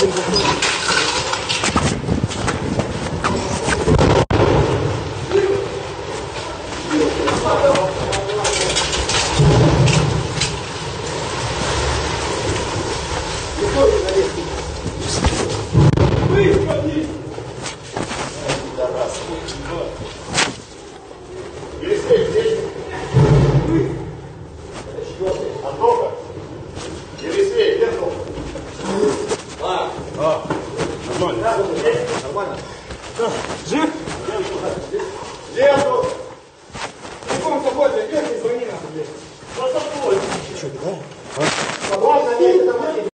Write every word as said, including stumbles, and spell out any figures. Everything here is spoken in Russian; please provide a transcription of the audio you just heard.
Нормально? Жив? Нету! Телефон какой-то, бег и звони нам, блядь. Что такое? Что, да? Ладно,